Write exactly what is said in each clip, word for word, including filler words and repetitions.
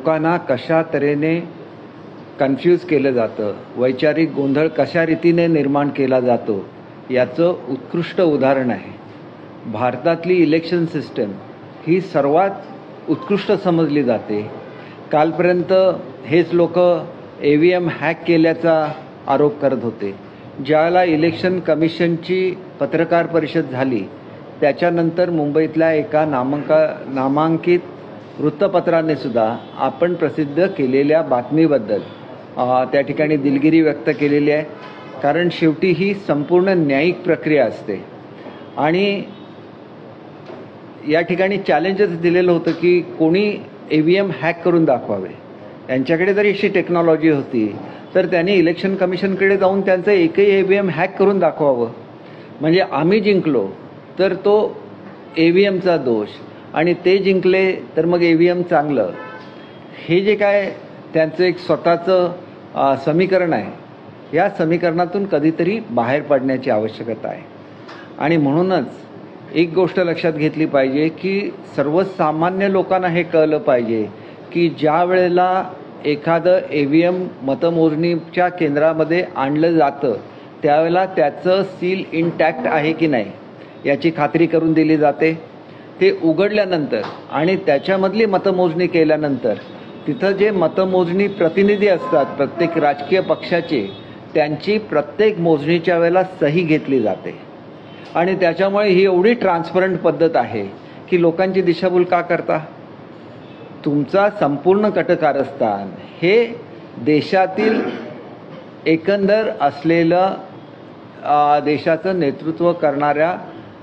लोकांना कशा तऱ्हेने कन्फ्यूज केलं जातं, वैचारिक गोंधळ कशा रीतीने निर्माण केला जातो याचं उत्कृष्ट उदाहरण आहे. भारतातली इलेक्शन सिस्टम ही सर्वात उत्कृष्ट समजली जाते. कालपर्यंत हेच लोक ए व्ही एम हॅक केल्याचा आरोप करत होते. ज्यावेळेला इलेक्शन कमिशनची पत्रकार परिषद झाली त्याच्यानंतर मुंबईतल्या एका नामांका नामांकित वृत्तपत्राने सुद्धा आपण प्रसिद्ध केलेल्या बातमीबद्दल त्या ठिकाणी दिलगिरी व्यक्त केलेली आहे. कारण शेवटी ही संपूर्ण न्यायिक प्रक्रिया असते आणि या ठिकाणी चॅलेंजच दिलेलं होतं की कोणी ए व्ही एम हॅक करून दाखवावे. त्यांच्याकडे जर अशी टेक्नॉलॉजी होती तर त्यांनी इलेक्शन कमिशनकडे जाऊन त्यांचं एकही ए व्ही एम हॅक करून दाखवावं. म्हणजे आम्ही जिंकलो तर तो ए व्ही एमचा दोष आणि ते जिंकले तर मग ए व्ही एम चांगलं. हे जे काय त्यांचं एक स्वतःचं समीकरण आहे या समीकरणातून कधीतरी बाहेर पडण्याची आवश्यकता आहे. आणि म्हणूनच एक गोष्ट लक्षात घेतली पाहिजे की सर्वसामान्य लोकांना हे कळलं पाहिजे की ज्या वेळेला एखादं ए व्ही एम मतमोजणीच्या केंद्रामध्ये आणलं जातं त्यावेळेला त्याचं सील इंटॅक्ट आहे की नाही याची खात्री करून दिली जाते. ते उघडल्यानंतर आणि त्याच्यामधली मतमोजणी केल्यानंतर तिथं जे मतमोजणी प्रतिनिधी असतात प्रत्येक राजकीय पक्षाचे त्यांची प्रत्येक मोजणीच्या वेळेला सही घेतली जाते. आणि त्याच्यामुळे ही एवढी ट्रान्सपरंट पद्धत आहे की लोकांची दिशाभूल का करता. तुमचा संपूर्ण कटकारस्थान हे देशातील एकंदर असलेलं देशाचं नेतृत्व करणाऱ्या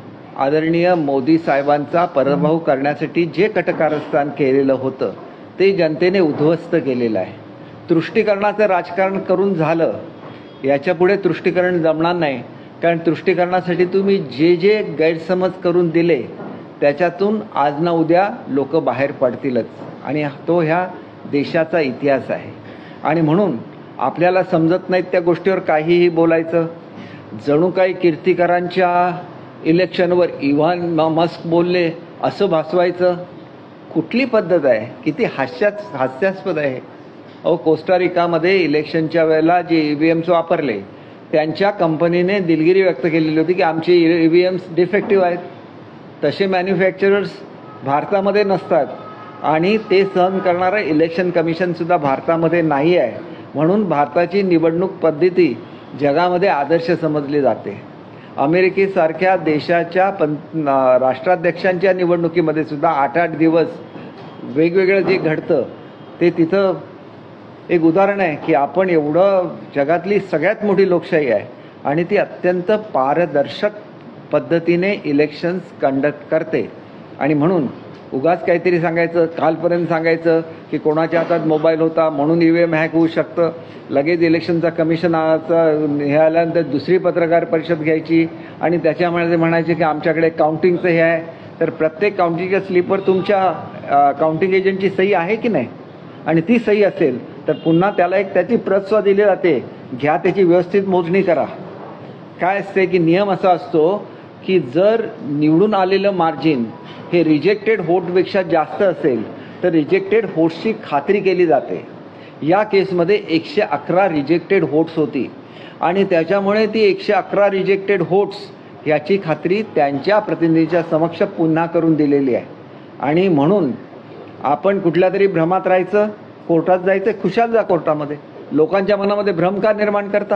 आदरणीय मोदी साहेबांचा पराभव करण्यासाठी जे कटकारस्थान केलेलं होतं ते जनतेने उद्ध्वस्त केलेलं आहे. तुष्टीकरणाचं राजकारण करून झालं, याच्यापुढे तुष्टीकरण जमणार नाही. कारण तुष्टीकरणासाठी तुम्ही जे जे गैरसमज करून दिले त्याच्यातून आज ना उद्या लोक बाहेर पडतीलच आणि तो ह्या देशाचा इतिहास आहे. आणि म्हणून आपल्याला समजत नाहीत त्या गोष्टीवर काहीही बोलायचं. जणू काही कीर्तिकरांच्या इलेक्शनवर इव्हान मस्क बोलले असं भासवायचं. कुठली पद्धत आहे? किती हास्यास हास्यास्पद आहे. अहो, कोस्टारिकामध्ये इलेक्शनच्या वेळेला जे ई व्ही एम्स वापरले त्यांच्या कंपनीने दिलगिरी व्यक्त केलेली होती की आमचे ई व्ही एम्स डिफेक्टिव्ह आहेत. तसे मॅन्युफॅक्चरर्स भारतामध्ये नसतात आणि ते सहन करणारं इलेक्शन कमिशनसुद्धा भारतामध्ये नाही आहे. म्हणून भारताची निवडणूक पद्धती जगामध्ये आदर्श समजली जाते. अमेरिकेसारख्या देशाच्या पं राष्ट्राध्यक्षांच्या निवडणुकीमध्ये सुद्धा आठ आठ दिवस वेगवेगळं जे घडतं ते तिथं एक उदाहरण आहे की आपण एवढं जगातली सगळ्यात मोठी लोकशाही आहे आणि ती अत्यंत पारदर्शक पद्धतीने इलेक्शन्स कंडक्ट करते. आणि म्हणून उगाच काहीतरी सांगायचं, कालपर्यंत सांगायचं की कोणाच्या हातात मोबाईल होता म्हणून ई व्ही एम हॅक होऊ शकतं, लगेच इलेक्शनचा कमिशनचा हे आल्यानंतर दुसरी पत्रकार परिषद घ्यायची आणि त्याच्यामध्ये म्हणायचे की आमच्याकडे काउंटिंगचं हे आहे. तर प्रत्येक काउंटिंगच्या स्लिपवर तुमच्या काउंटिंग एजंटची सही आहे की नाही? आणि ती सही असेल तर पुन्हा त्याला एक त्याची प्रतसुद्धा दिली जाते, घ्या त्याची व्यवस्थित मोजणी करा. काय असते की नियम असा असतो की जर निवडून आलेलं मार्जिन हे रिजेक्टेड व्होटपेक्षा जास्त असेल तर रिजेक्टेड व्होट्सची खात्री केली जाते. या केसमध्ये एकशे अकरा रिजेक्टेड व्होट्स होती आणि त्याच्यामुळे ती एकशे अकरा रिजेक्टेड व्होट्स याची खात्री त्यांच्या प्रतिनिधीच्या समक्ष पुन्हा करून दिलेली आहे. आणि म्हणून आपण कुठल्या तरी भ्रमात राहायचं, कोर्टात जायचं, खुशाल जा कोर्टामध्ये. लोकांच्या मनामध्ये भ्रम का निर्माण करता?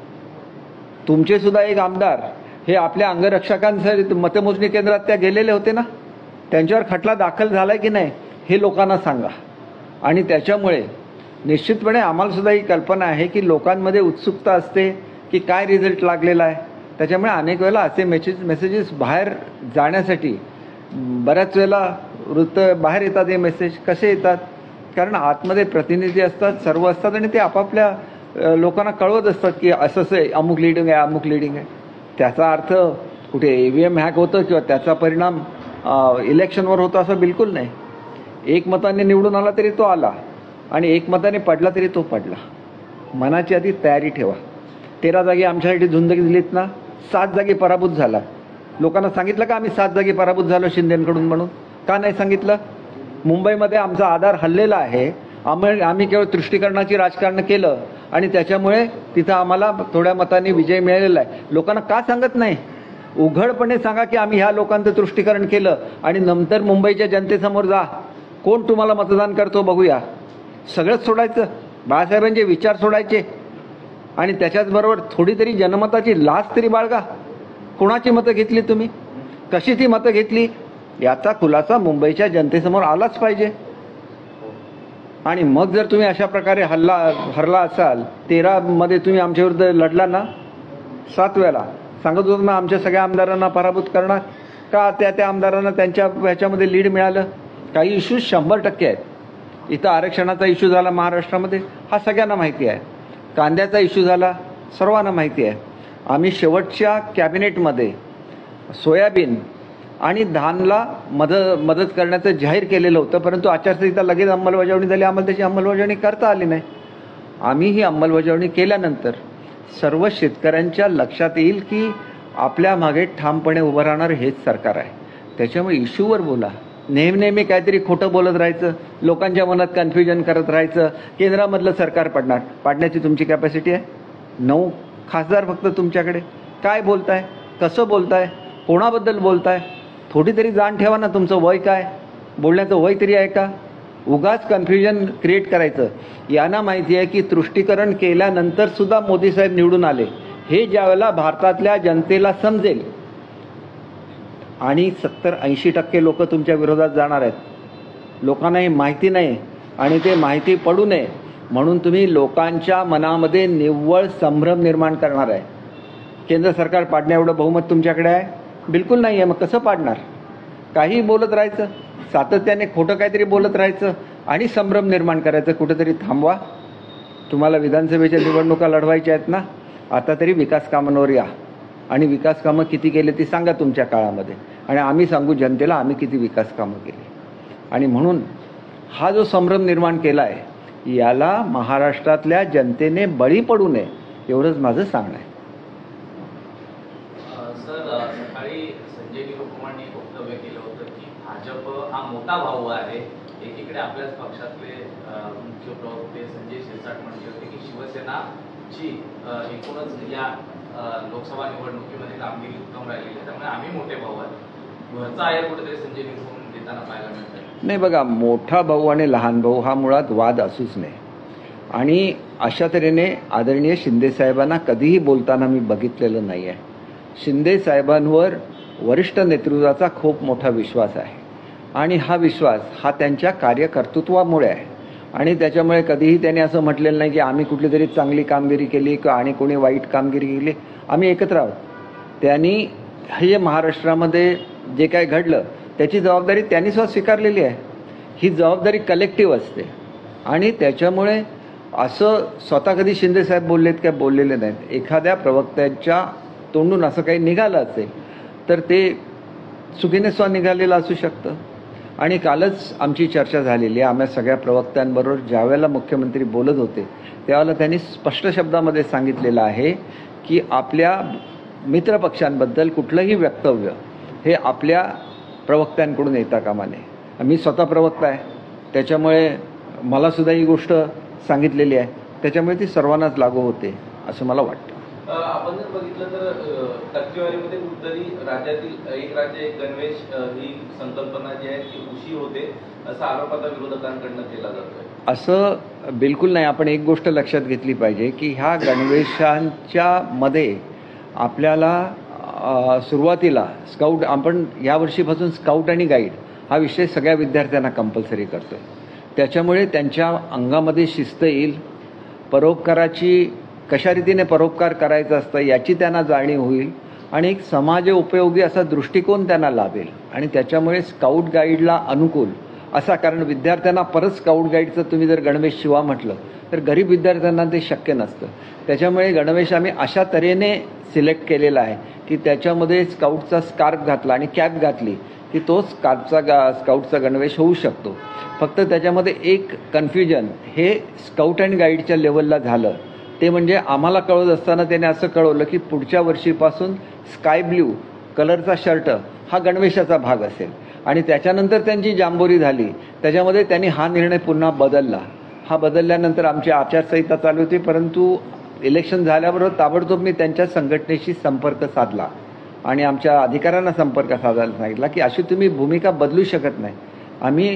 तुमचे सुद्धा एक आमदार हे आपल्या अंगरक्षकांसाठी मतमोजणी केंद्रात त्या गेलेले होते ना, त्यांच्यावर खटला दाखल झाला की नाही हे लोकांना सांगा. आणि त्याच्यामुळे निश्चितपणे आम्हाला सुद्धा ही कल्पना आहे की लोकांमध्ये उत्सुकता असते की काय रिझल्ट लागलेला आहे. त्याच्यामुळे अनेक वेळेला असे मेसेज मेसेजेस बाहेर जाण्यासाठी बऱ्याच वेळेला वृत्त बाहेर येतात. हे मेसेज कसे येतात? कारण आतमध्ये प्रतिनिधी असतात, सर्व असतात आणि ते आपापल्या लोकांना कळवत असतात की असं असं अमुक लिडिंग आहे, अमुक लिडिंग आहे. त्याचा अर्थ कुठे ई व्ही एम हॅक होतं किंवा त्याचा परिणाम इलेक्शनवर होतो असं बिलकुल नाही. एक मताने निवडून आला तरी तो आला आणि एक मताने पडला तरी तो पडला. मनाची आधी तयारी ठेवा. तेरा जागी आमच्यासाठी झुंज दिलीत ना, सात जागी पराभूत झाला. लोकांना सांगितलं का आम्ही सात जागी पराभूत झालो शिंदेकडून म्हणून? का नाही सांगितलं? मुंबईमध्ये आमचा आधार हल्लेला आहे आम्ही आम्ही केवळ तुष्टीकरणाची राजकारण केलं आणि त्याच्यामुळे तिथं आम्हाला थोड्या मतांनी विजय मिळालेला आहे. लोकांना का सांगत नाही? उघडपणे सांगा की आम्ही ह्या लोकांचं तुष्टीकरण केलं आणि नंतर मुंबईच्या जनतेसमोर जा, कोण तुम्हाला मतदान करतो बघूया. सगळंच सोडायचं, बाळासाहेबांचे विचार सोडायचे आणि त्याच्याचबरोबर थोडी तरी जनमताची लाच तरी बाळगा. कोणाची मतं घेतली तुम्ही, कशी ती मतं घेतली याचा खुलासा मुंबईच्या जनतेसमोर आलाच पाहिजे. आणि मग जर तुम्ही अशा प्रकारे हल्ला हरला असाल, तेरामध्ये तुम्ही आमच्याविरुद्ध लढला ना, सात वेळेला सांगत होतो ना आमच्या सगळ्या आमदारांना पराभूत करणार, का त्या त्या आमदारांना त्यांच्या ह्याच्यामध्ये लीड मिळालं. काही इश्यूज शंभर टक्के आहेत. इथं आरक्षणाचा इश्यू झाला महाराष्ट्रामध्ये, हा सगळ्यांना माहिती आहे. कांद्याचा इश्यू झाला, सर्वांना माहिती आहे. आम्ही शेवटच्या कॅबिनेटमध्ये सोयाबीन आणि धानला मदत मदत करण्याचं जाहीर केलेलं होतं, परंतु आचारसंहिता लगेच अंमलबजावणी झाली, आम्हाला त्याची अंमलबजावणी करता आली नाही. आम्ही ही अंमलबजावणी केल्यानंतर सर्व शेतकऱ्यांच्या लक्षात येईल की आपल्या मागे ठामपणे उभं राहणार हेच सरकार आहे. त्याच्यामुळे इश्यूवर बोला. नेहमी नेहमी काहीतरी खोटं बोलत राहायचं, लोकांच्या मनात कन्फ्युजन करत राहायचं, केंद्रामधलं सरकार पडणार, पाडण्याची तुमची कॅपॅसिटी आहे? नऊ खासदार फक्त तुमच्याकडे. काय बोलताय, कसं बोलताय, कोणाबद्दल बोलताय? थोडी तरी जाण ठेवा ना, तुमचं वय काय, बोलण्याचं वय तरी आहे का? उगाच कन्फ्युजन क्रिएट करायचं. यांना माहिती आहे की तुष्टीकरण केल्यानंतर सुद्धा मोदी साहेब निवडून आले हे ज्यावेळेला भारतातल्या जनतेला समजेल आणि सत्तर ऐंशी टक्के लोक तुमच्या विरोधात जाणार आहेत. लोकांना हे माहिती नाही आणि ते माहिती पडू नये म्हणून तुम्ही लोकांच्या मनामध्ये निव्वळ संभ्रम निर्माण करणार आहे. केंद्र सरकार पाडण्या एवढं बहुमत तुमच्याकडे आहे? बिलकुल नाही आहे. मग कसं पाडणार? काही बोलत राहायचं, सातत्याने खोटं काहीतरी बोलत राहायचं आणि संभ्रम निर्माण करायचं. कुठेतरी थांबवा. तुम्हाला विधानसभेच्या निवडणुका लढवायच्या आहेत ना, आता तरी विकास कामांवर या आणि विकास कामं किती केले ती सांगा तुमच्या काळामध्ये आणि आम्ही सांगू जनतेला आम्ही किती विकास कामं केली. आणि म्हणून हा जो संभ्रम निर्माण केला आहे याला महाराष्ट्रातल्या जनतेने बळी पडू नये एवढंच माझं सांगणं आहे. सर, सकाळी संजय निरुपमांनी वक्तव्य केलं होतं की भाजप हा मोठा भाऊ आहे. एकीकडे आपल्याच पक्षातले मुख्य प्रवक्ते संजय शिरसाट म्हणले होते की शिवसेनाची एकूणच या लोकसभा निवडणुकीमध्ये कामगिरी उत्तम राहिलेली आहे, त्यामुळे आम्ही मोठे भाऊ आहेत. घरचा आहे कुठेतरी संजय निरुपम देताना पाहायला मिळतं. नाही बघा, मोठा भाऊ आणि लहान भाऊ हा मुळात वाद असूच नाही. आणि अशा तऱ्हेने आदरणीय शिंदे साहेबांना कधीही बोलताना मी बघितलेलं नाही आहे. शिंदे साहेबांवर वरिष्ठ नेतृत्वाचा खूप मोठा विश्वास आहे आणि हा विश्वास हा त्यांच्या कार्यकर्तृत्वामुळे आहे. आणि त्याच्यामुळे कधीही त्यांनी असं म्हटलेलं नाही की आम्ही कुठली तरी चांगली कामगिरी केली किंवा आणि कोणी वाईट कामगिरी केली. आम्ही एकत्र आहोत. त्यांनी हे महाराष्ट्रामध्ये जे काय घडलं त्याची जबाबदारी त्यांनी स्वतः स्वीकारलेली आहे. ही जबाबदारी कलेक्टिव्ह असते आणि त्याच्यामुळे असं स्वतः कधी शिंदे साहेब बोललेत काय? बोललेले नाहीत. एखाद्या प्रवक्त्याच्या तोंडून असं काही निघालं असेल तर ते चुकीने स्व निघालेलं असू शकतं. आणि कालच आमची चर्चा झालेली आहे आम्हा सगळ्या प्रवक्त्यांबरोबर. ज्यावेळेला मुख्यमंत्री बोलत होते त्यावेळेला त्यांनी स्पष्ट शब्दामध्ये सांगितलेलं आहे की आपल्या मित्रपक्षांबद्दल कुठलंही वक्तव्य हे आपल्या प्रवक्त्यांकडून येता कामा नये. मी स्वतः प्रवक्ता आहे त्याच्यामुळे मलासुद्धा ही गोष्ट सांगितलेली आहे, त्याच्यामुळे ती सर्वांनाच लागू होते असं मला वाटतं. आपण जर बघितलं तर टक्केवारीमध्ये कुठेतरी राज्यातील एक राज्य एक गणवेश ही संकल्पना जी आहे ती उशी होते असा आरोप आता विरोधकांकडनं केला जातोय. असं बिलकुल नाही. आपण एक गोष्ट लक्षात घेतली पाहिजे की ह्या गणवेशांच्या मध्ये आपल्याला सुरुवातीला स्काउट, आपण यावर्षीपासून स्काउट आणि गाईड हा विषय सगळ्या विद्यार्थ्यांना कंपल्सरी करतोय. त्याच्यामुळे त्यांच्या अंगामध्ये शिस्त येईल, परोपकाराची कशा रीतीने परोपकार करायचं असतं याची त्यांना जाणीव होईल आणि एक समाज उपयोगी असा दृष्टिकोन त्यांना लाभेल. आणि त्याच्यामुळे स्काउट गाईडला अनुकूल असा, कारण विद्यार्थ्यांना परत स्काउट गाईडचं तुम्ही जर गणवेश शिवा म्हटलं तर गरीब विद्यार्थ्यांना ते शक्य नसतं. त्याच्यामुळे गणवेश आम्ही अशा तऱ्हेने सिलेक्ट केलेला आहे की त्याच्यामध्ये स्काउटचा स्कार्फ घातला आणि कॅप घातली की तो स्कार्फचा गा स्काउटचा गणवेश होऊ शकतो. फक्त त्याच्यामध्ये एक कन्फ्युजन हे स्काउट अँड गाईडच्या लेवलला झालं. ते म्हणजे आम्हाला कळत असताना त्याने असं कळवलं की पुढच्या वर्षीपासून स्काय ब्ल्यू कलरचा शर्ट हा गणवेशाचा भाग असेल. आणि त्याच्यानंतर त्यांची जांभोरी झाली त्याच्यामध्ये त्यांनी हा निर्णय पुन्हा बदलला. हा बदलल्यानंतर आमची आचारसंहिता चालू होती, परंतु इलेक्शन झाल्याबरोबर ताबडतोब मी त्यांच्या संघटनेशी संपर्क साधला आणि आमच्या अधिकाऱ्यांना संपर्क साधायला सांगितला की अशी तुम्ही भूमिका बदलू शकत नाही. आम्ही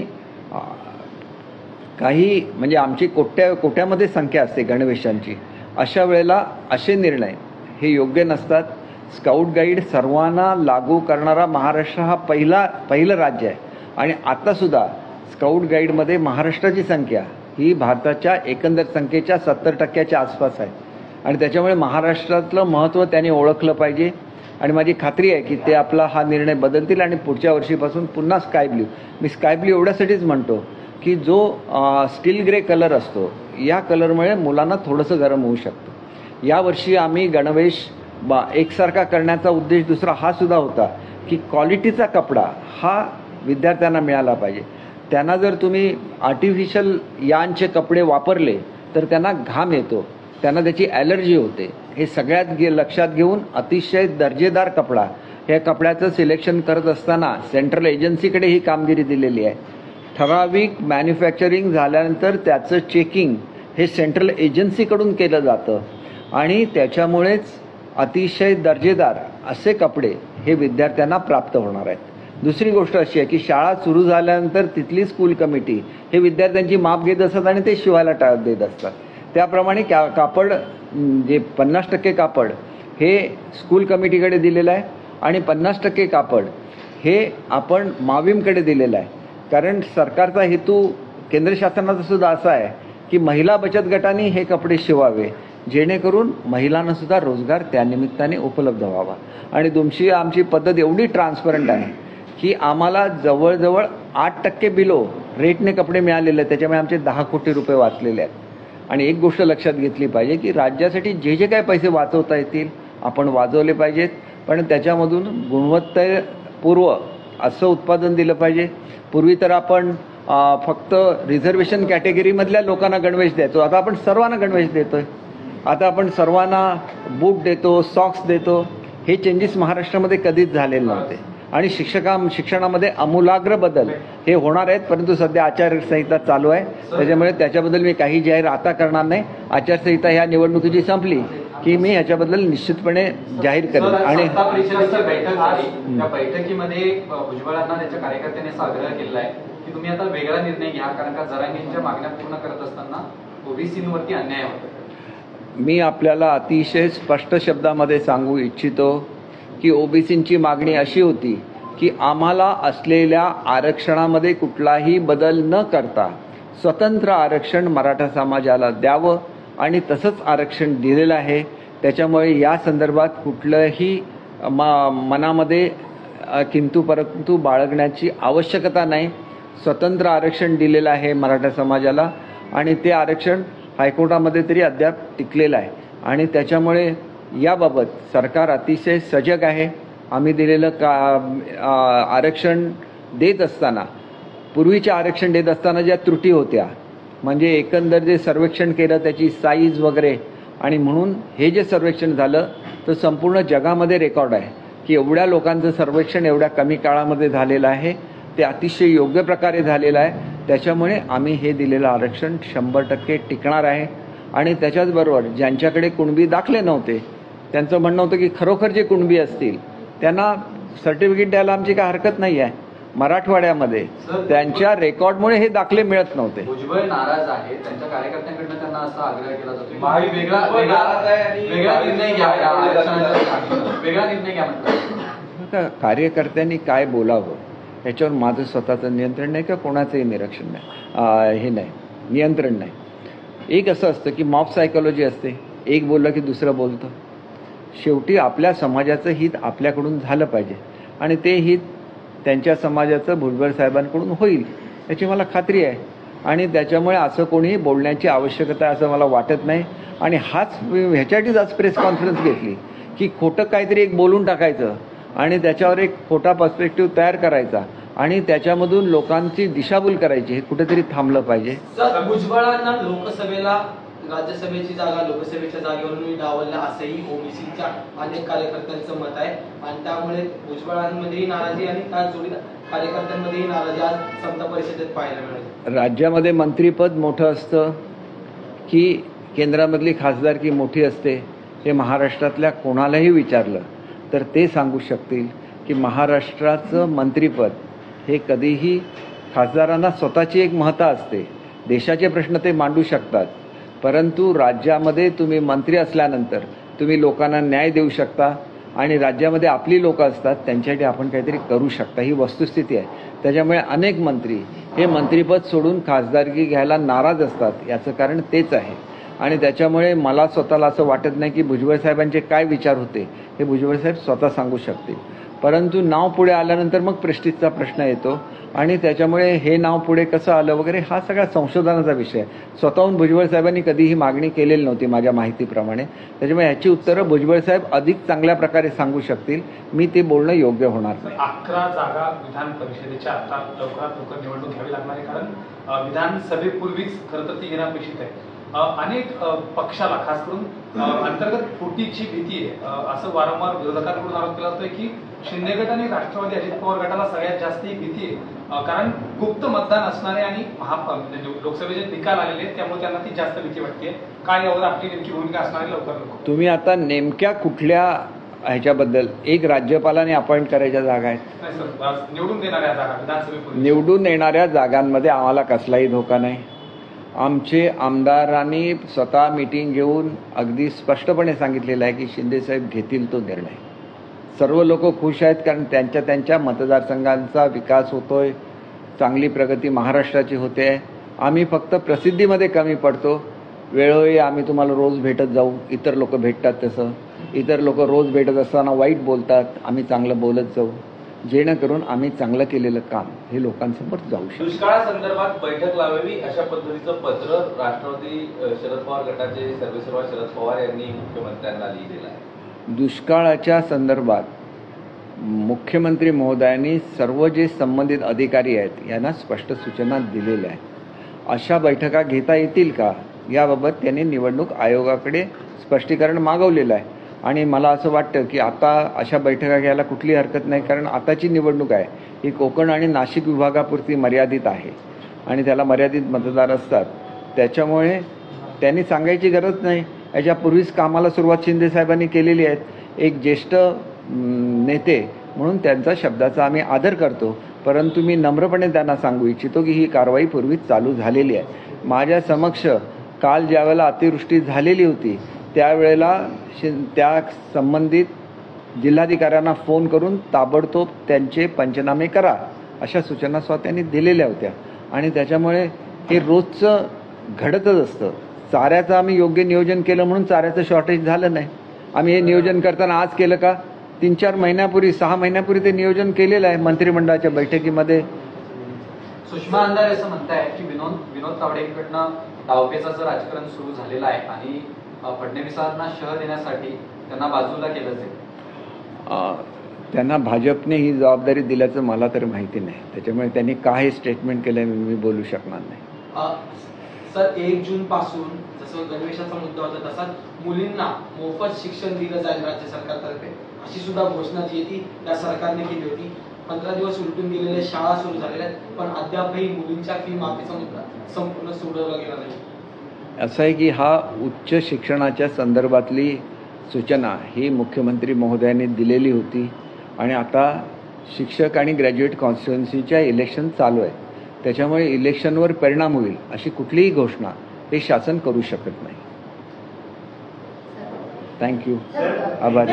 काही म्हणजे आमची कोट्या कोट्यामध्ये संख्या असते गणवेशांची, अशा वेळेला असे निर्णय हे योग्य नसतात. स्काउट गाईड सर्वांना लागू करणारा महाराष्ट्र हा पहिला पहिलं राज्य आहे आणि आत्तासुद्धा स्काउट गाईडमध्ये महाराष्ट्राची संख्या ही भारताच्या एकंदर संख्येच्या सत्तर टक्क्याच्या आसपास आहे आणि त्याच्यामुळे महाराष्ट्रातलं महत्त्व त्यांनी ओळखलं पाहिजे आणि माझी खात्री आहे की ते आपला हा निर्णय बदलतील आणि पुढच्या वर्षीपासून पुन्हा स्काय ब्ल्यू, मी स्काय ब्ल्यू एवढ्यासाठीच म्हणतो की जो स्टील ग्रे कलर असतो या कलरमुळे मुलांना थोडंसं गरम होऊ शकतं. यावर्षी आम्ही गणवेश बा एकसारखा करण्याचा उद्देश दुसरा हा सुद्धा होता की क्वालिटीचा कपडा हा विद्यार्थ्यांना मिळाला पाहिजे. त्यांना जर तुम्ही आर्टिफिशियल यांचे कपडे वापरले तर त्यांना घाम येतो, त्यांना त्याची ॲलर्जी होते. हे सगळ्यात गे लक्षात घेऊन अतिशय दर्जेदार कपडा, ह्या कपड्याचं सिलेक्शन करत असताना सेंट्रल एजन्सीकडे ही कामगिरी दिलेली आहे. ठराविक मॅन्युफॅक्चरिंग झाल्यानंतर त्याचं चेकिंग हे सेंट्रल एजन्सीकडून केलं जातं आणि त्याच्यामुळेच अतिशय दर्जेदार असे कपडे हे विद्यार्थ्यांना प्राप्त होणार आहेत. दुसरी गोष्ट अशी आहे की शाळा सुरू झाल्यानंतर तिथली स्कूल कमिटी हे विद्यार्थ्यांची माप घेत असतात आणि ते शिवायला टा देत असतात. त्याप्रमाणे का कापड जे पन्नास टक्के कापड हे स्कूल कमिटीकडे दिलेलं आहे आणि पन्नास टक्के कापड हे आपण माविमकडे दिलेलं आहे. कारण सरकारचा हेतू केंद्र शासनाचा सुद्धा असा आहे की महिला बचत गटांनी हे कपडे शिवावे जेणेकरून महिलांना सुद्धा रोजगार त्यानिमित्ताने उपलब्ध व्हावा. आणि तुमची आमची पद्धत एवढी ट्रान्सपरंट आहे की आम्हाला जवळजवळ आठ टक्के बिलो रेटने कपडे मिळालेले आहेत. त्याच्यामुळे आमचे दहा कोटी रुपये वाचलेले आहेत. आणि एक गोष्ट लक्षात घेतली पाहिजे की राज्यासाठी जे जे काय पैसे वाचवता येतील आपण वाचवले पाहिजेत, पण त्याच्यामधून गुणवत्तापूर्व असं उत्पादन दिलं पाहिजे. पूर्वी तर आपण फक्त रिझर्वेशन कॅटेगरीमधल्या लोकांना गणवेश द्यायचो, आता आपण सर्वांना गणवेश देतोय. आता आपण सर्वांना बूट देतो, सॉक्स देतो. हे चेंजेस महाराष्ट्रामध्ये कधीच झालेले नव्हते आणि शिक्षका शिक्षणामध्ये आमूलाग्र बदल हे होणार आहेत. परंतु सध्या आचारसंहिता चालू आहे, त्याच्यामुळे त्याच्याबद्दल मी काही जाहीर आता करणार नाही. आचारसंहिता ह्या निवडणुकीची संपली की मी ह्याच्याबद्दल निश्चितपणे जाहीर करेन. आणि परिषदेची बैठक झाली, त्या बैठकीमध्ये भुजबळांना त्यांच्या कार्यकर्त्यांनी असा आग्रह केला आहे की तुम्ही आता वेगळा निर्णय घ्या, कारण का जरांगींच्या मागण्या पूर्ण करत असताना ओबीसींवरती अन्याय होतो. मी आपल्याला अतिशय स्पष्ट शब्दामध्ये सांगू इच्छितो की ओबीसींची मागणी अशी होती की आम्हाला असलेल्या आरक्षणामध्ये कुठलाही बदल न करता स्वतंत्र आरक्षण मराठा समाजाला द्यावं आणि तसंच आरक्षण दिलेलं आहे. त्याच्यामुळे या संदर्भात कुठलंही म मनामध्ये किंतु परंतु बाळगण्याची आवश्यकता नाही. स्वतंत्र आरक्षण दिलेलं आहे मराठा समाजाला आणि ते आरक्षण हायकोर्टामध्ये तरी अद्याप टिकलेलं आहे आणि त्याच्यामुळे याबाबत सरकार अतिशय सजग आहे. आम्ही दिलेलं का आरक्षण देत असताना, पूर्वीचे आरक्षण देत असताना ज्या त्रुटी होत्या, म्हणजे एकंदर जे सर्वेक्षण केलं त्याची साईज वगैरे, आणि म्हणून हे जे सर्वेक्षण झालं तर संपूर्ण जगामध्ये रेकॉर्ड आहे की एवढ्या लोकांचं सर्वेक्षण एवढ्या कमी काळामध्ये झालेलं आहे. ते अतिशय योग्य प्रकारे झालेलं आहे. त्याच्यामुळे आम्ही हे दिलेलं आरक्षण शंभर टक्के टिकणार आहे. आणि त्याच्याचबरोबर ज्यांच्याकडे कुणबी दाखले नव्हते त्यांचं म्हणणं होतं की खरोखर जे कुणबी असतील त्यांना सर्टिफिकेट द्यायला आमची काय हरकत नाही आहे. मराठवाड्यामध्ये त्यांच्या रेकॉर्डमुळे हे दाखले मिळत नव्हते. भुजबळ नाराज आहे, त्यांच्या कार्यकर्त्यांकडून त्यांना असा आग्रह केला जातो वेगळा वेगळा निर्णय घ्या, वेगळा निर्णय घ्या. कार्यकर्त्यांनी काय बोलावं याच्यावर माझं स्वतःचं नियंत्रण नाही किंवा कोणाचंही निरीक्षण नाही, हे नाही, नियंत्रण नाही. एक असं असतं की मॉब सायकोलॉजी असते, एक बोललं की दुसरं बोलतं. शेवटी आपल्या समाजाचं हित आपल्याकडून झालं पाहिजे आणि ते हित त्यांच्या समाजाचं भुजबळ साहेबांकडून होईल याची मला खात्री आहे. आणि त्याच्यामुळे असं कोणीही बोलण्याची आवश्यकता आहे असं मला वाटत नाही. आणि हाच ह्याच्यासाठीच आज प्रेस कॉन्फरन्स घेतली की खोटं काहीतरी एक बोलून टाकायचं आणि त्याच्यावर एक खोटा पर्स्पेक्टिव्ह तयार करायचा आणि त्याच्यामधून लोकांची दिशाभूल करायची, हे कुठेतरी थांबलं पाहिजे. भुजबळांना लोकसभेला राज्यसभेची जागा लोकसभेच्या जागेवरून डावलला असंही ओबीसीच्या अनेक कार्यकर्त्यांचं मत आहे आणि त्यामुळे भुजबळांमध्येही नाराजी आणि त्याच जोडीला कार्यकर्त्यांमध्येही नाराजी आज समता परिषदेत पाहायला मिळाली. राज्यामध्ये मंत्रीपद मोठं असतं, की केंद्रामधली खासदारकी मोठी असते हे महाराष्ट्रातल्या कोणालाही विचारलं तर ते सांगू शकतील की महाराष्ट्राचं मंत्रिपद हे कधीही खासदारांना स्वतःची एक महत्ता असते, देशाचे प्रश्न ते मांडू शकतात, परंतु राज्यामध्ये तुम्ही मंत्री असल्यानंतर तुम्ही लोकांना न्याय देऊ शकता आणि राज्यामध्ये आपली लोकं असतात त्यांच्यासाठी आपण काहीतरी करू शकता, ही वस्तुस्थिती आहे. त्याच्यामुळे अनेक मंत्री हे मंत्रिपद सोडून खासदारकी घ्यायला नाराज असतात, याचं कारण तेच आहे. आणि त्याच्यामुळे मला स्वतःला असं वाटत नाही की भुजबळ साहेबांचे काय विचार होते हे भुजबळ साहेब स्वतः सांगू शकतील, परंतु नाव पुढे आल्यानंतर मग प्रेस्टिजचा प्रश्न येतो आणि त्याच्यामुळे हे नाव पुढे कसं आलं वगैरे हा सगळा संशोधनाचा विषय आहे. स्वतःहून भुजबळ साहेबांनी कधीही मागणी केलेली नव्हती माझ्या माहितीप्रमाणे, त्याच्यामुळे ह्याची उत्तरं भुजबळ साहेब अधिक चांगल्या प्रकारे सांगू शकतील, मी ते बोलणं योग्य होणार नाही. अकरा जागा विधान परिषदेच्या आता लवकरात लवकर निवडणूक घ्यावी लागणार आहे, कारण विधानसभेपूर्वीच खरं तर ती घेणं अपेक्षित आहे. अनेक पक्षाला खास करून अंतर्गत फुटीची भीती आहे, असं वारंवार विरोधकांकडून आरोप केला जातोय की शिंदे गट आणि राष्ट्रवादी अजित पवार गटाला सगळ्यात जास्त ही भीती आहे, कारण गुप्त मतदान असणारे आणि महा लोकसभेचे निकाल आलेले आहेत त्यामुळे त्यांना ती जास्त भीती वाटते. काय यावर आपली नेमकी भूमिका असणार आहे लवकर लवकर? तुम्ही आता नेमक्या कुठल्या ह्याच्याबद्दल, एक राज्यपालाने अपॉइंट करायच्या जागा आहेत, नाही सर, निवडून देणाऱ्या जागा विधानसभेपूर्वी निवडून येणाऱ्या जागांमध्ये आम्हाला कसलाही धोका नाही. आमचे आमदारांनी स्वतः मीटिंग घेऊन अगदी स्पष्टपणे सांगितलेलं आहे की शिंदेसाहेब घेतील तो निर्णय. सर्व लोक खुश आहेत कारण त्यांच्या त्यांच्या मतदारसंघांचा विकास होतोय, चांगली प्रगती महाराष्ट्राची होते आहे. आम्ही फक्त प्रसिद्धीमध्ये कमी पडतो, वेळोवेळी आम्ही तुम्हाला रोज भेटत जाऊ, इतर लोक भेटतात तसं, इतर लोक रोज भेटत असताना वाईट बोलतात, आम्ही चांगलं बोलत जाऊ, जेणेकरून आम्ही चांगलं केलेलं काम हे लोकांसमोर जाऊ शकतो. दुष्काळासंदर्भात बैठक लावावी अशा पद्धतीचं पत्र राष्ट्रवादी शरद पवार गटाचे सर्वेसर्वा शरद पवार यांनी मुख्यमंत्र्यांना लिहिलेलं आहे. दुष्काळाच्या संदर्भात मुख्यमंत्री महोदयांनी सर्व जे संबंधित अधिकारी आहेत यांना स्पष्ट सूचना दिलेल्या आहेत. अशा बैठका घेता येतील का याबाबत त्यांनी निवडणूक आयोगाकडे स्पष्टीकरण मागवलेलं आहे आणि मला असं वाटतं की आता अशा बैठका घ्यायला कुठली हरकत नाही, कारण आताची निवडणूक आहे ही कोकण आणि नाशिक विभागापुरती मर्यादित आहे आणि त्याला मर्यादित मतदार असतात, त्याच्यामुळे त्यांनी सांगायची गरज नाही. याच्यापूर्वीच कामाला सुरुवात शिंदेसाहेबांनी केलेली आहे. एक ज्येष्ठ नेते म्हणून त्यांचा शब्दाचा आम्ही आदर करतो, परंतु मी नम्रपणे त्यांना सांगू इच्छितो की ही कारवाई पूर्वीच चालू झालेली आहे. माझ्या समक्ष काल ज्यावेळेला अतिवृष्टी झालेली होती त्यावेळेला शि त्या संबंधित जिल्हाधिकाऱ्यांना फोन करून ताबडतोब त्यांचे पंचनामे करा अशा सूचना स्वतः त्यांनी दिलेल्या होत्या आणि त्याच्यामुळे हे रोजचं घडतच असतं. चाऱ्याचं आम्ही योग्य नियोजन केलं म्हणून चाऱ्याचं शॉर्टेज झालं नाही. आम्ही हे नियोजन करताना आज केलं का, तीन चार महिन्यापूर्वी सहा महिन्यापूर्वी ते नियोजन केलेलं आहे मंत्रिमंडळाच्या बैठकीमध्ये. सुषमा अंधारे असं म्हणताय की विनोद विनोद तावडेंकडनं डावपेचाचं राजकारण सुरू झालेलं आहे आणि फडणवीसांना शह देण्यासाठी त्यांना बाजूला केलं जाईल. त्यांना भाजपने ही जबाबदारी दिल्याचं मला तर माहिती नाही, त्याच्यामुळे त्यांनी काय स्टेटमेंट केलं मी बोलू शकणार नाही. सर, एक जून पासून जसं गणवेशाचा मुद्दा होता तसाच मुलींना मोफत शिक्षण दिलं जाईल राज्य सरकारतर्फे अशी सुद्धा घोषणा जी आहे ती त्या सरकारने केली होती. पंधरा दिवस उलटून गेलेल्या शाळा सुरू झालेल्या आहेत, पण अद्यापही मुलींच्या फी माफीचा मुद्दा संपूर्ण सोडवला गेला नाही. असं आहे की हा उच्च शिक्षणाच्या संदर्भातली सूचना ही मुख्यमंत्री महोदयांनी दिलेली होती आणि आता शिक्षक आणि ग्रॅज्युएट कॉन्स्टिट्युएन्सीच्या इलेक्शन चालू आहे, त्याच्यामुळे इलेक्शनवर परिणाम होईल अशी कुठलीही घोषणा हे शासन करू शकत नाही. थँक्यू, आभारी.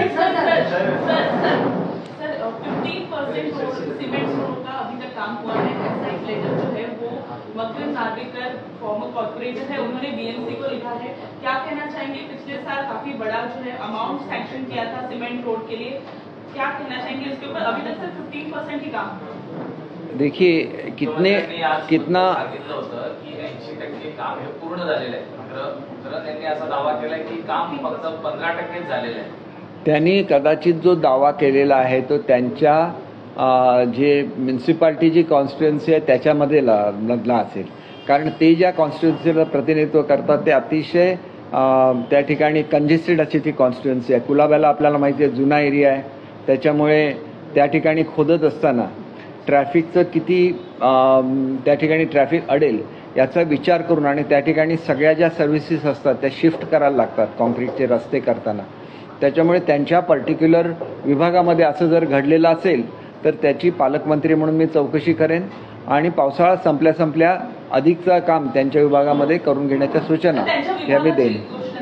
मकरम नार्वेकर फॉर्मर कॉर्पोरेटर है, उन्होंने बीएमसी को लिखा है, क्या कहना चाहेंगे? पिछले साल काफी बड़ा जो है अमाउंट सैंक्शन किया था सीमेंट रोड के लिए, क्या कहना चाहेंगे इसके ऊपर? अभी तक सिर्फ फिफ्टीन परसेंट ही काम. देखिए कितने कितना सांगितलं होतं की ऐंशी टक्के काम हे पूर्ण झालेलं आहे, मात्र त्यांनी असा दावा केला की काम फक्त पंधरा टक्केच झालेलं आहे. त्यांनी कदाचित जो दावा केलेला आहे तो त्यांच्या जे म्युन्सिपाल्टी जी कॉन्स्टिट्युएन्सी आहे त्याच्यामध्ये मधला असेल, कारण ते ज्या कॉन्स्टिट्युएन्सीला प्रतिनिधित्व करतात ते अतिशय त्या ठिकाणी कंजेस्टेड अशी ती कॉन्स्टिट्युएन्सी आहे. कुलाब्याला आपल्याला माहिती आहे जुना एरिया आहे, त्याच्यामुळे त्या ठिकाणी खोदत असताना ट्रॅफिकचं किती त्या ठिकाणी ट्रॅफिक अडेल याचा विचार करून आणि त्या ठिकाणी सगळ्या ज्या सर्व्हिसेस असतात त्या शिफ्ट करायला लागतात कॉन्क्रीटचे रस्ते करताना. त्याच्यामुळे त्यांच्या पर्टिक्युलर विभागामध्ये असं जर घडलेलं असेल तर त्याची पालकमंत्री म्हणून मी चौकशी करेन आणि पावसाळा संपल्या संपल्या अधिकचं काम त्यांच्या विभागामध्ये करून घेण्याच्या सूचना ह्या मी देईन.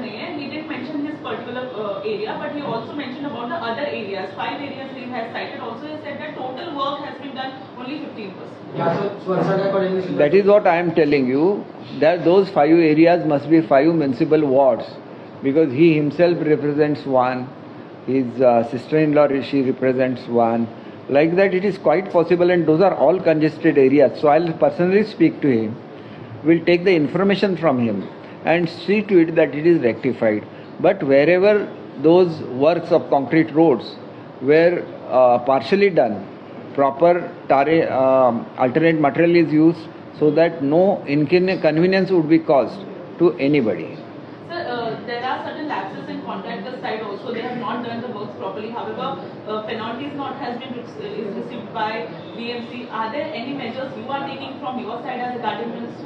area, but he also mentioned about the other areas. Five areas he has cited. Also, he said that total work has been done only fifteen percent. That is what I am telling you. That those five areas must be five municipal wards, because he himself represents one. His uh, sister-in-law, she represents one. Like that, it is quite possible, and those are all congested areas. So I'll personally speak to him. We'll take the information from him and see to it that it is rectified. But wherever those works of concrete roads were uh, partially done, proper tare, uh, alternate material is used so that no inconvenience would be caused to anybody. Sir, uh, there are certain lapses in contractor side also. They have not done the works properly. However, uh, penalties not has been re- is received by B M C. Are there any measures you are taking from your side as a guardian minister?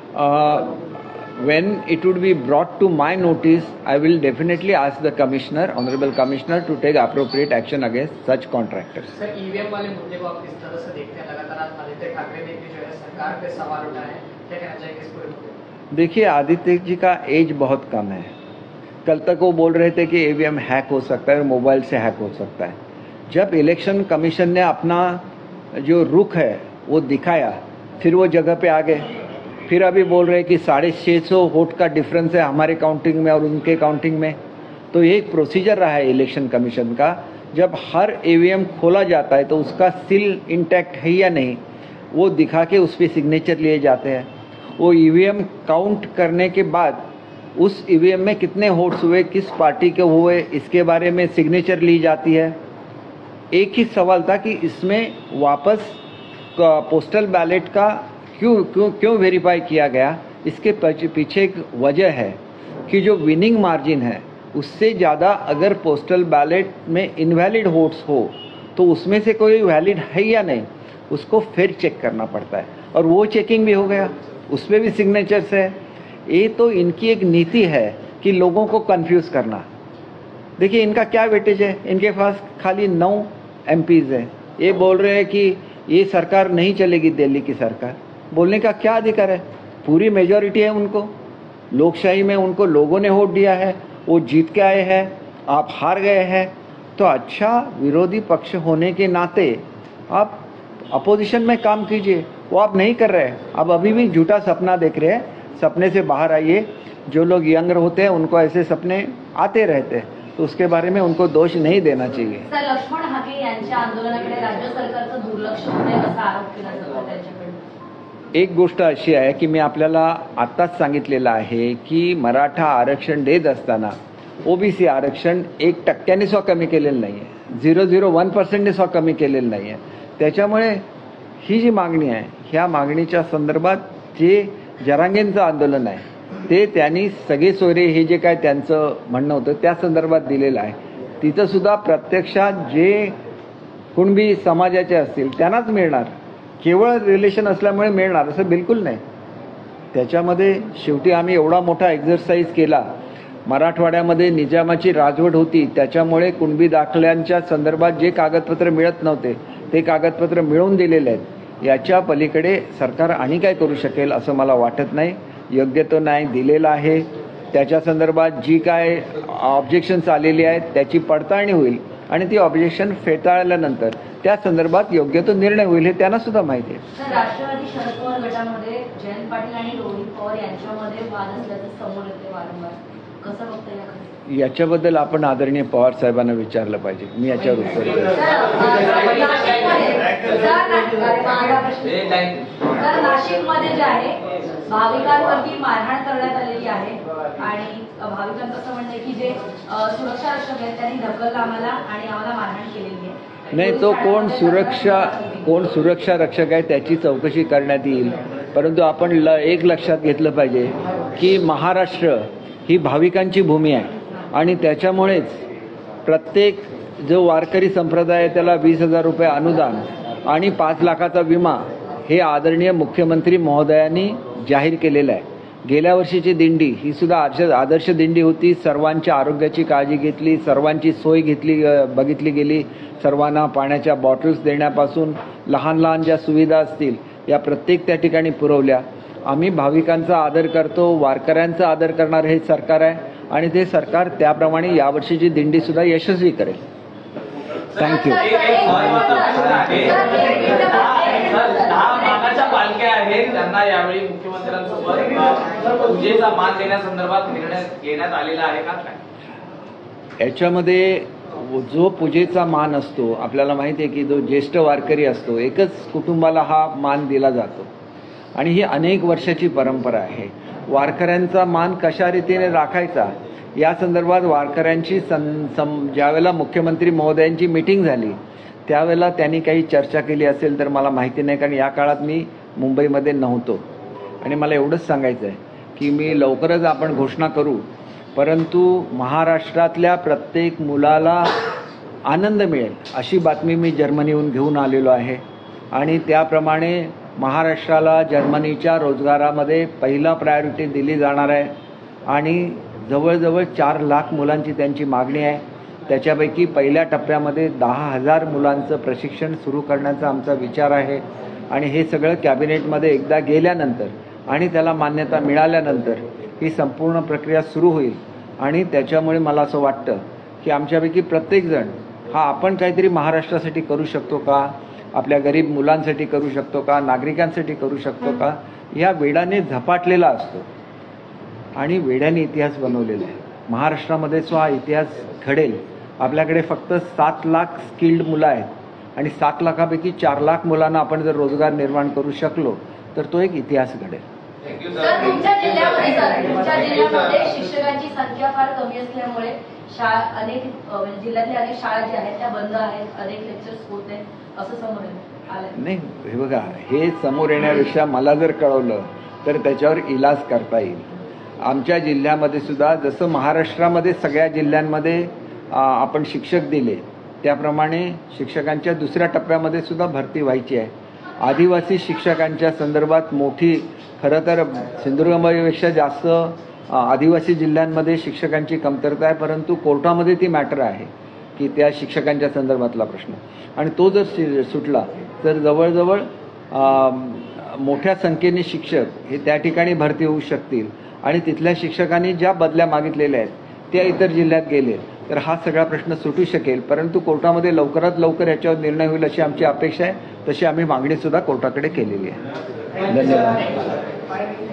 Uh, when it would be brought to my notice, I will definitely ask the commissioner, honorable commissioner, to take appropriate action against such contractors. Sir EVM वाले मुद्दे को आप किस तरह से देखते हैं? लगातार आदित्य ठाकरे ने भी जो है सरकार पे सवाल उठाए, क्या कहना चाहिए इस पूरे मुद्दे पर? देखिए, आदित्य जी का एज बहुत कम है. कल तक वो बोल रहे थे कि ईवीएम हैक हो सकता है और मोबाइल से हैक हो सकता है. जब इलेक्शन कमीशन ने अपना जो रुख है वो दिखाया, फिर वो जगह पे आ गए. फिर अभी बोल रहे हैं कि साढ़े छः सौ वोट का डिफरेंस है हमारे काउंटिंग में और उनके काउंटिंग में. तो ये एक प्रोसीजर रहा है इलेक्शन कमीशन का. जब हर ईवीएम खोला जाता है तो उसका सील इंटैक्ट है या नहीं वो दिखा के उस पर सिग्नेचर लिए जाते हैं. वो ईवीएम काउंट करने के बाद उस ईवीएम में कितने वोट्स हुए, किस पार्टी के हुए, इसके बारे में सिग्नेचर ली जाती है. एक ही सवाल था कि इसमें वापस पोस्टल बैलेट का क्यों क्यों क्यों वेरीफाई किया गया. इसके पीछे एक वजह है कि जो विनिंग मार्जिन है उससे ज़्यादा अगर पोस्टल बैलेट में इनवैलिड वोट्स हो तो उसमें से कोई वैलिड है या नहीं उसको फिर चेक करना पड़ता है. और वो चेकिंग भी हो गया, उस पर भी सिग्नेचर्स है. ये तो इनकी एक नीति है कि लोगों को कंफ्यूज करना. देखिए, इनका क्या वेटेज है, इनके पास खाली नौ एम पीज़ हैं. ये बोल रहे हैं कि ये सरकार नहीं चलेगी, दिल्ली की सरकार. बोलने का क्या अधिकार है? पूरी मेजॉरिटी है उनको. लोकशाही में उनको लोगों ने वोट दिया है, वो जीत के आए हैं, आप हार गए हैं. तो अच्छा विरोधी पक्ष होने के नाते आप अपोजिशन में काम कीजिए. वो आप नहीं कर रहे हैं. आप अभी भी झूठा सपना देख रहे हैं. सपने से बाहर आइए. जो लोग यंग होते हैं उनको ऐसे सपने आते रहते हैं, तो उसके बारे में उनको दोष नहीं देना चाहिए. सर, लक्ष्मण हाके यांच्या आंदोलनाकडे राज्य सरकारचं दुर्लक्ष होते असा आरोप केला जातो त्यांच्याकडे. एक गोष्ट अशी आहे की मी आपल्याला आत्ताच सांगितलेलं आहे की मराठा आरक्षण देत असताना ओबीसी आरक्षण एक टक्क्याने सुद्धा कमी केलेलं नाही आहे. झिरो झिरो वन पर्सेंटने सुद्धा कमी केलेलं नाही आहे. त्याच्यामुळे ही जी मागणी आहे ह्या मागणीच्या संदर्भात जे जरांगेंचं आंदोलन आहे ते त्यांनी सगळे सोयरे हे जे काय त्यांचं म्हणणं होतं त्या संदर्भात दिलेलं आहे. तिथं सुद्धा प्रत्यक्षात जे कुणबी समाजाचे असतील त्यांनाच मिळणार. केवळ रिलेशन असल्यामुळे मिळणार असं बिलकुल नाही. त्याच्यामध्ये शेवटी आम्ही एवढा मोठा एक्झरसाइज केला. मराठवाड्यामध्ये निजामाची राजवट होती, त्याच्यामुळे कुणबी दाखल्यांच्या संदर्भात जे कागदपत्र मिळत नव्हते ते कागदपत्र मिळवून दिलेले आहेत. याच्या पलीकडे सरकार आणि काय करू शकेल असं मला वाटत नाही. योग्य तो न्याय दिलेला आहे. त्याच्या संदर्भात जी काय ऑब्जेक्शन्स आलेली आहेत त्याची पडताळणी होईल आणि ती ऑब्जेक्शन फेटाळल्यानंतर त्या संदर्भात योग्य तो निर्णय होईल हे त्यांना सुद्धा माहिती आहे. सर, राष्ट्रवादी शरद पवार गटामध्ये जयंत पाटील आणि रोहित पवार यांच्यामध्ये वाद असल्याचं समोर येते वारंवार. कसं बघता याकडे? याच्याबद्दल आपण आदरणीय पवार साहेबांना विचारलं पाहिजे. मी याच्यावर उत्तर देईन. सर, नाशिकमध्ये जे आहे भाविकांवरती मारहाण करण्यात आलेली आहे आणि भाविकांचं असं म्हणणं आहे की जे सुरक्षा रक्षक आहेत त्यांनी ढकललं आम्हाला आणि आम्हाला मारहाण केलेली आहे. नाही, तो कोण सुरक्षा कोण सुरक्षा रक्षक आहे त्याची चौकशी करण्यात येईल. परंतु आपण ल एक लक्षात घेतलं पाहिजे की महाराष्ट्र ही भाविकांची भूमी आहे आणि त्याच्यामुळेच प्रत्येक जो वारकरी संप्रदाय आहे त्याला वीस हजार रुपये अनुदान आणि पाच लाखाचा विमा हे आदरणीय मुख्यमंत्री महोदयांनी जाहीर केलेलं आहे. गेल्या वर्षीची दिंडी ही सुद्धा आदर्श आदर्श दिंडी होती. सर्वांच्या आरोग्याची काळजी घेतली, सर्वांची सोय घेतली बघितली गेली. सर्वांना पाण्याच्या बॉटल्स देण्यापासून लहान लहान ज्या सुविधा असतील या प्रत्येक त्या ठिकाणी पुरवल्या. आम्ही भाविकांचा आदर करतो, वारकऱ्यांचा आदर करणारं हे सरकार आहे आणि ते सरकार त्याप्रमाणे यावर्षीची दिंडीसुद्धा यशस्वी करेल. थँक्यू. एक एक महत्त्वाचा प्रश्न आहे. दहा दहा मानाच्या पालख्या आहेत, त्यांना यावेळी मुख्यमंत्र्यांसोबत पूजेचा मान देण्यासंदर्भात निर्णय घेण्यात आलेला आहे का काय? याच्यामध्ये जो पूजेचा मान असतो, आपल्याला माहिती आहे की जो ज्येष्ठ वारकरी असतो, एकच कुटुंबाला हा मान दिला जातो आणि ही अनेक वर्षाची परंपरा आहे. वारकऱ्यांचा मान कशा रीतीने राखायचा या संदर्भात वारकऱ्यांची सं सं ज्यावेळेला मुख्यमंत्री महोदयांची मीटिंग झाली त्यावेळेला त्यांनी काही चर्चा केली असेल तर मला माहिती नाही, कारण या काळात मी मुंबईमध्ये नव्हतो. आणि मला एवढंच सांगायचं आहे की मी लवकरच आपण घोषणा करू, परंतु महाराष्ट्रातल्या प्रत्येक मुलाला आनंद मिळेल अशी बातमी मी जर्मनीहून घेऊन आलेलो आहे आणि त्याप्रमाणे महाराष्ट्राला जर्मनीच्या रोजगारामध्ये पहिला प्रायोरिटी दिली जाणार आहे आणि जवळजवळ चार लाख मुलांची त्यांची मागणी आहे. त्याच्यापैकी पहिल्या टप्प्यामध्ये दहा हजार मुलांचं प्रशिक्षण सुरू करण्याचा आमचा विचार आहे आणि हे सगळं कॅबिनेटमध्ये एकदा गेल्यानंतर आणि त्याला मान्यता मिळाल्यानंतर ही संपूर्ण प्रक्रिया सुरू होईल आणि त्याच्यामुळे मला असं वाटतं की आमच्यापैकी प्रत्येकजण हा आपण काहीतरी महाराष्ट्रासाठी करू शकतो का, आपल्या गरीब मुलांसाठी करू शकतो का, नागरिकांसाठी करू शकतो का, या वेडाने झपाटलेला असतो आणि वेड्याने इतिहास बनवलेला आहे. महाराष्ट्रामध्ये जो हा इतिहास घडेल, आपल्याकडे फक्त सात लाख स्किल्ड मुलं आहेत आणि सात लाखापैकी चार लाख मुलांना आपण जर रोजगार निर्माण करू शकलो तर तो एक इतिहास घडेल. सर, तुमच्या जिल्ह्यामध्ये सर तुमच्या जिल्ह्यामध्ये शिक्षकांची संख्या फार कमी असल्यामुळे शाळा अनेक म्हणजे जिल्ह्यातल्या अनेक शाळा ज्या आहेत त्या बंद आहेत, अनेक लेक्चर्स होत आहेत असं समोर आलं. नाही, हे बघा, हे समोर येण्यापेक्षा मला जर कळवलं तर त्याच्यावर इलाज करता येईल. आमच्या जिल्ह्यामध्ये सुद्धा जसं महाराष्ट्रामध्ये सगळ्या जिल्ह्यांमध्ये आपण शिक्षक दिले त्याप्रमाणे शिक्षकांच्या दुसऱ्या टप्प्यामध्ये सुद्धा भरती व्हायची आहे. आदिवासी शिक्षकांच्या संदर्भात मोठी, खरं तर सिंधुदुर्गपेक्षा जास्त आदिवासी जिल्ह्यांमध्ये शिक्षकांची कमतरता आहे, परंतु कोर्टामध्ये ती मॅटर आहे की त्या शिक्षकांच्या संदर्भातला प्रश्न आणि तो जर सुटला तर जवळजवळ मोठ्या संख्येने शिक्षक हे त्या ठिकाणी भरती होऊ शकतील आणि तिथल्या शिक्षकांनी ज्या बदल्या मागितलेल्या आहेत त्या इतर जिल्ह्यात गेले तर हा सगळा प्रश्न सुटू शकेल. परंतु कोर्टामध्ये लवकरात लवकर याच्यावर निर्णय होईल अशी आमची अपेक्षा आहे. तशी आम्ही मागणीसुद्धा कोर्टाकडे केलेली आहे. धन्यवाद.